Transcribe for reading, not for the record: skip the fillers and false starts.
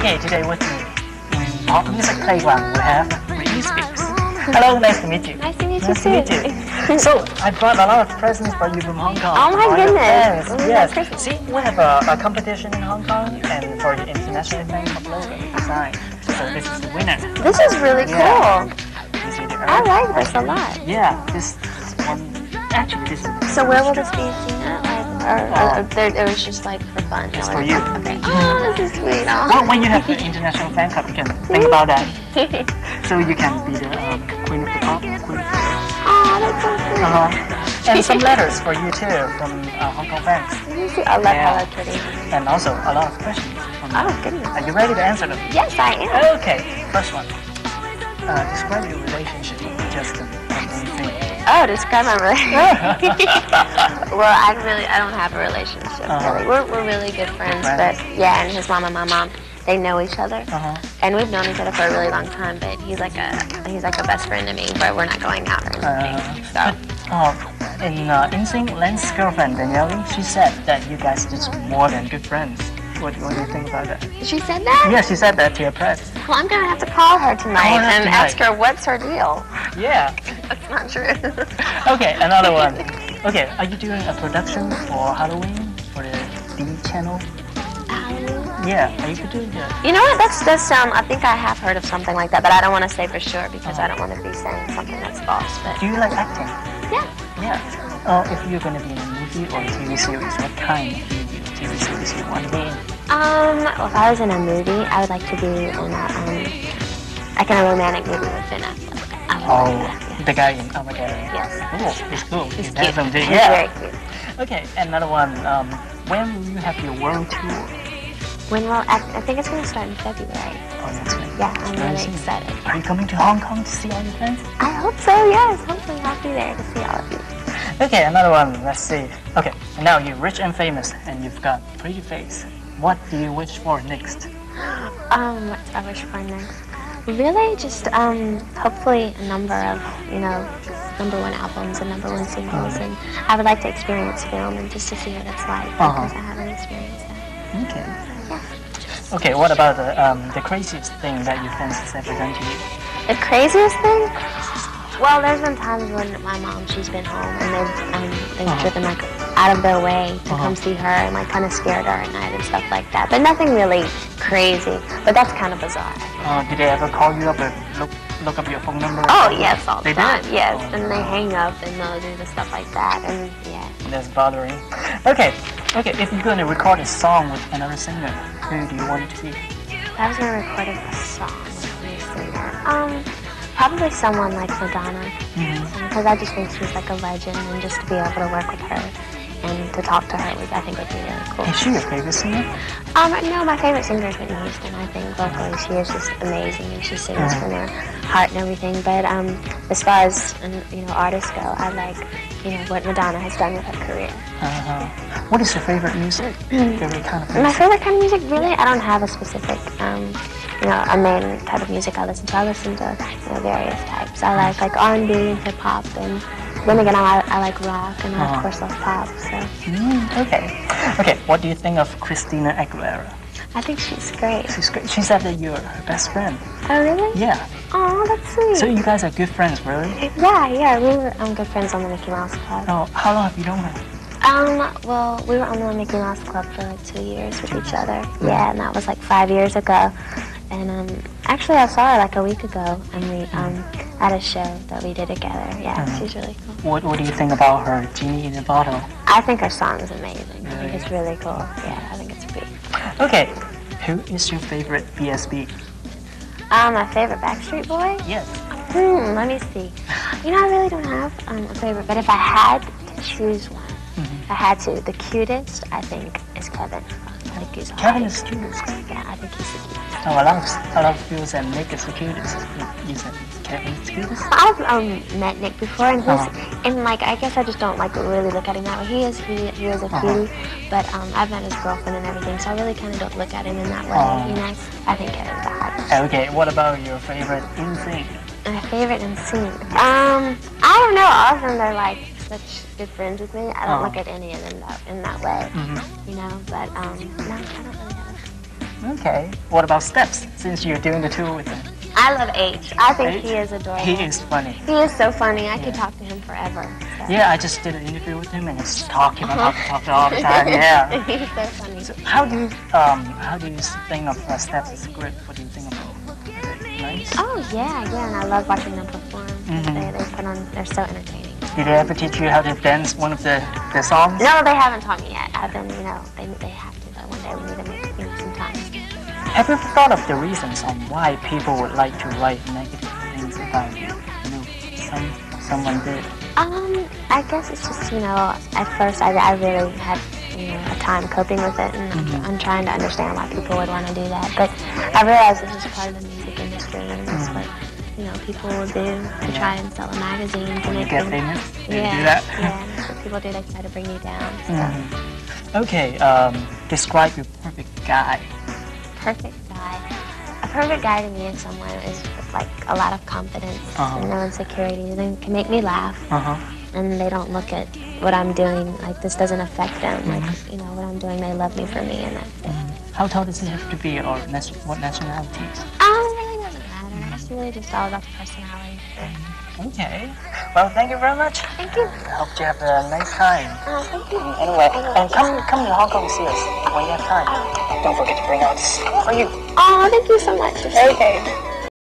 Okay, today with me in Pop Music Playground we have Britney Spears. Hello, nice to meet you. Nice to meet you Nice to meet you. So I brought a lot of presents for you from Hong Kong. Oh my goodness! Yes. See, we have a competition in Hong Kong, and for the international event of logo design. So this is the winner. This is really cool. You see the I like this a lot. Yeah, this one. Actually, this is. So where will this be seen at? It was just like for fun. It's for you. Okay. Oh, this is sweet. Well, when you have the international fan club, you can think about that. So you can be the queen of the pop, queen of the Oh, that's so sweet. And some letters for you too from Hong Kong fans. I love Hello Kitty. And also a lot of questions. Oh goodness. Are you ready to answer them? Yes, I am. Okay, first one. Describe your relationship with Justin and anything. Oh, describe my relationship. Well, I don't have a relationship really. We're really good friends, but yeah, and his mom and my mom, they know each other, and we've known each other for a really long time. But he's like a best friend to me, but we're not going out or anything. In NSYNC, Len's girlfriend Danielle, she said that you guys are just more than good friends. What do you think about that? She said that? Yeah, she said that to your press. Well, I'm gonna have to call her tonight and ask her what's her deal. Yeah. That's not true. Okay, another one. Okay, are you doing a production for Halloween for the D channel? Halloween? Yeah, are you doing that? You know what? That's I think I have heard of something like that, but I don't want to say for sure because I don't want to be saying something that's false. But do you like acting? yeah. Yeah. If you're gonna be in a movie or a TV series, what kind of movie or TV series you want to be in? Well, if I was in a movie, I would like to be in like in a romantic movie with Ben Affleck. The guy in Armageddon. Yes. Oh, it's cool. He's cute. Handsome too. He's Yeah. very cute. Okay, another one. When will you have your world tour? When will I think it's gonna start in February. Oh, that's right. Yeah, I'm really excited. Are you coming to Hong Kong to see all your friends? I hope so. Yes, hopefully I'll be there to see all of you. Okay, another one. Let's see. Okay, now you're rich and famous, and you've got pretty face. What do you wish for next? What do I wish for next? Really, just hopefully a number of #1 albums and #1 singles, and I would like to experience film and just to see what it's like because I haven't experienced that. Okay. Yeah. Okay, what about the craziest thing that your fans have ever done to you? The craziest thing? Well, there's been times when my mom, she's been home and they've driven like out of their way to come see her and like kind of scared her at night and stuff like that. But nothing really crazy. But that's kind of bizarre. Did they ever call you up and look up your phone number? Oh yes, all the time. Did? Yes, and they hang up and they'll do the stuff like that, and yeah. That's bothering. Okay. If you're gonna record a song with another singer, who do you want it to be? If I was gonna record a song with a singer, probably someone like Madonna, because I just think she's like a legend, and just to be able to work with her and to talk to her, I think would be really cool. Is she your favorite singer? No, my favorite singer is Whitney Houston. I think vocally she is just amazing, and she sings from her heart and everything. But as far as artists go, I like what Madonna has done with her career. What is your favorite music? Favorite kind of music? My favorite kind of music, really, I don't have a specific a main type of music I listen to. I listen to various types. I like R&B and hip hop, and then again I like rock, and I of course love pop. So. Okay. What do you think of Christina Aguilera? I think she's great. She's great. She said that you're her best friend. Oh really? Yeah. Oh, that's sweet. So you guys are good friends, really? Yeah. We were good friends on the Mickey Mouse Club. Oh, how long have you known her? Well, we were on the Mickey Mouse Club for like 2 years with each other. Yeah, and that was like 5 years ago. And actually, I saw her like a week ago, and we at a show that we did together. Yeah, she's really cool. What do you think about her Genie in a Bottle? I think her song is amazing. I think it's really cool. Yeah, I think it's great. Okay, who is your favorite BSB? My favorite Backstreet Boy? Yes. Let me see. I really don't have a favorite, but if I had to choose one, if I had to, the cutest I think is Kevin. I think he's Kevin is cutest. Yeah, I think he's the cutest. Oh, a lot of people say Nick is the cutest. You said Kevin's the cutest? I've met Nick before, and he's and like I guess I just don't really look at him that way. He is a cutie, but I've met his girlfriend and everything, so I really kind of don't look at him in that way. I think Kevin's the hottest. Okay, what about your favorite NSYNC? My favorite NSYNC? I don't know. All of them, they're like such good friends with me. I don't look at any of them in that way, but no, I don't really have Okay. What about Steps, since you're doing the tour with him? I love H. I think he is adorable. He is funny. He is so funny. I could talk to him forever. So. Yeah, I just did an interview with him and he's talking about all the time. Yeah. He's so funny. So how do you think of Steps as a group? What do you think of them? Is it nice? Oh yeah, and I love watching them perform. They're so entertaining. Did they ever teach you how to dance one of the songs? No, they haven't taught me yet. I've been, they have to. But one day we need to make some time. Have you thought of the reasons on why people would like to write negative things about someone did? I guess it's just, at first I really had, a time coping with it, and I'm trying to understand why people would want to do that. But I realize this is part of the music industry, and that's what, people will do to try and sell a magazine to make get famous. Do that. Yeah, that's what people do. They try to bring you down. So. Okay, describe your perfect guy. Perfect guy. A perfect guy to me is someone with like a lot of confidence and no insecurities. They can make me laugh, and they don't look at what I'm doing like this doesn't affect them. Like what I'm doing, they love me for me, and that's it. How tall does it have to be, or what nationalities? It really doesn't matter. It's really just all about the personality. Okay. Well, thank you very much. Thank you. I hope you have a nice time. Thank you. Anyway, and come to Hong Kong and see us when you have time. Don't forget to bring out this for you. Oh, thank you so much. Okay.